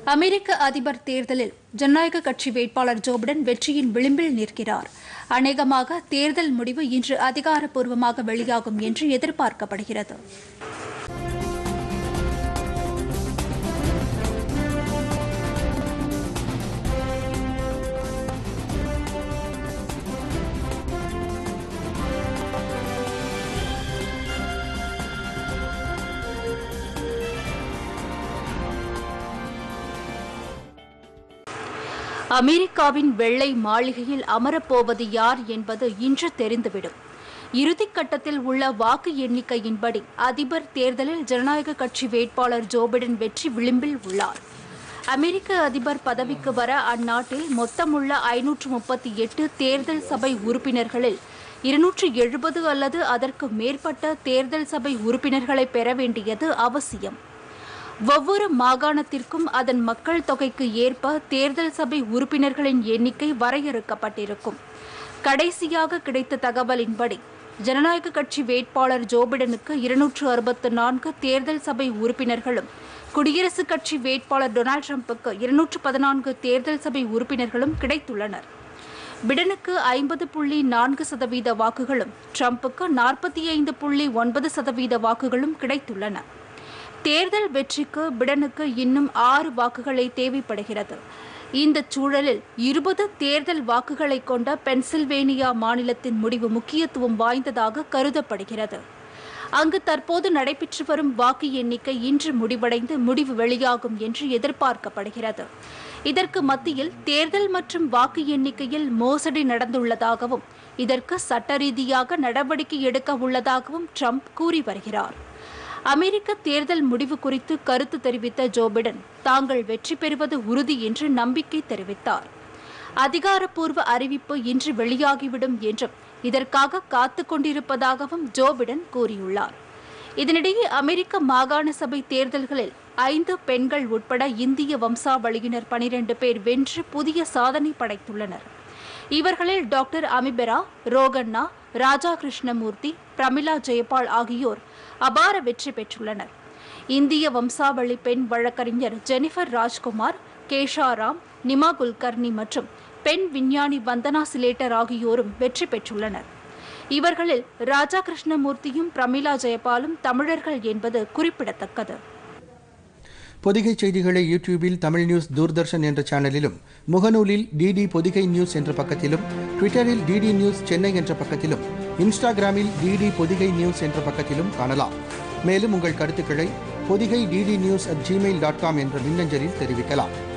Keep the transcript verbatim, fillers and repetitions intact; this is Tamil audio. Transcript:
அமெரிக்க அதிபர் தேர்தலில் ஜனநாயக கட்சி வேட்பாளர் ஜோ பிடன் வெற்றியின் விளிம்பில் நிற்கிறார். அநேகமாக தேர்தல் முடிவு இன்று அதிகாரப்பூர்வமாக வெளியாகும் என்று எதிர்பார்க்கப்படுகிறது. அமெரிக்காவின் வெள்ளை மாளிகையில் அமரப்போவது யார் என்பது இன்று தெரிந்துவிடும். இறுதிக்கட்டத்தில் உள்ள வாக்கு எண்ணிக்கையின்படி அதிபர் தேர்தலில் ஜனநாயக கட்சி வேட்பாளர் ஜோ பிடன் வெற்றி விளிம்பில் உள்ளார். அமெரிக்க அதிபர் பதவிக்கு வர அந்நாட்டில் மொத்தமுள்ள ஐநூற்று முப்பத்தி எட்டு தேர்தல் சபை உறுப்பினர்களில் இருநூற்று எழுபது அல்லது அதற்கு மேற்பட்ட தேர்தல் சபை உறுப்பினர்களை பெற வேண்டியது அவசியம். ஒவ்வொரு மாகாணத்திற்கும் அதன் மக்கள் தொகைக்கு ஏற்ப தேர்தல் சபை உறுப்பினர்களின் எண்ணிக்கை வரையறுக்கப்பட்டிருக்கும். கடைசியாக கிடைத்த தகவலின்படி ஜனநாயக கட்சி வேட்பாளர் ஜோ பிடனுக்கு இருநூற்று அறுபத்து நான்கு தேர்தல் சபை உறுப்பினர்களும், குடியரசுக் கட்சி வேட்பாளர் டொனால்டு டிரம்புக்கு இருநூற்று பதினான்கு தேர்தல் சபை உறுப்பினர்களும் கிடைத்துள்ளனர். பிடனுக்கு ஐம்பது புள்ளி நான்கு சதவீத வாக்குகளும், டிரம்புக்கு நாற்பத்தி ஐந்து புள்ளி ஒன்பது சதவீத வாக்குகளும் கிடைத்துள்ளன. தேர்தல் வெற்றிக்கு பிடனுக்கு இன்னும் ஆறு வாக்குகளை தேவைப்படுகிறது. இந்த சூழலில் இருபது தேர்தல் வாக்குகளை கொண்ட பென்சில்வேனியா மாநிலத்தின் முடிவு முக்கியத்துவம் வாய்ந்ததாக கருதப்படுகிறது. அங்கு தற்போது நடைபெற்று வரும் வாக்கு எண்ணிக்கை இன்று முடிவடைந்து முடிவு வெளியாகும் என்று எதிர்பார்க்கப்படுகிறது. இதற்கு மத்தியில் தேர்தல் மற்றும் வாக்கு எண்ணிக்கையில் மோசடி நடந்துள்ளதாகவும் இதற்கு சட்ட ரீதியாக நடவடிக்கை எடுக்க உள்ளதாகவும் ட்ரம்ப் கூறி வருகிறார். அமெரிக்க தேர்தல் முடிவு குறித்து கருத்து தெரிவித்த ஜோ பிடன் தாங்கள் வெற்றி பெறுவது உறுதி என்று நம்பிக்கை தெரிவித்தார். அதிகாரப்பூர்வ அறிவிப்பு இன்று வெளியாகிவிடும் என்றும் இதற்காக காத்துக் கொண்டிருப்பதாகவும் ஜோ பிடன் கூறியுள்ளார். இதனிடையே அமெரிக்க மாகாண சபை தேர்தல்களில் ஐந்து பெண்கள் உட்பட இந்திய வம்சாவளியினர் பனிரண்டு பேர் வென்று புதிய சாதனை படைத்துள்ளனர். இவர்களில் டாக்டர் அமிபெரா, ரோகண்ணா, ராஜா கிருஷ்ணமூர்த்தி, பிரமிளா ஜெயபால் ஆகியோர் அபார வெற்றி பெற்றுள்ளனர். இந்திய வம்சாவளி பெண் வழக்கறிஞர் ஜெனிஃபர் ராஜ்குமார், கேஷாராம், நிமா குல்கர்னி மற்றும் பெண் விஞ்ஞானி வந்தனா சிலேட்டர் ஆகியோரும் வெற்றி பெற்றுள்ளனர். இவர்களில் ராஜா கிருஷ்ணமூர்த்தியும் பிரமிளா ஜெயபாலும் தமிழர்கள் என்பது குறிப்பிடத்தக்கது. பொதிகை செய்திகளை யூடியூபில் தமிழ் நியூஸ் தூர்தர்ஷன் என்ற சேனலிலும், முகநூலில் டிடி பொதிகை நியூஸ் என்ற பக்கத்திலும், ட்விட்டரில் டிடி நியூஸ் சென்னை என்ற பக்கத்திலும், இன்ஸ்டாகிராமில் டிடி பொதிகை நியூஸ் என்ற பக்கத்திலும் காணலாம். மேலும் உங்கள் கருத்துக்களை Podhigai DD news at Gmail dot com என்ற மின்னஞ்சலில் தெரிவிக்கலாம்.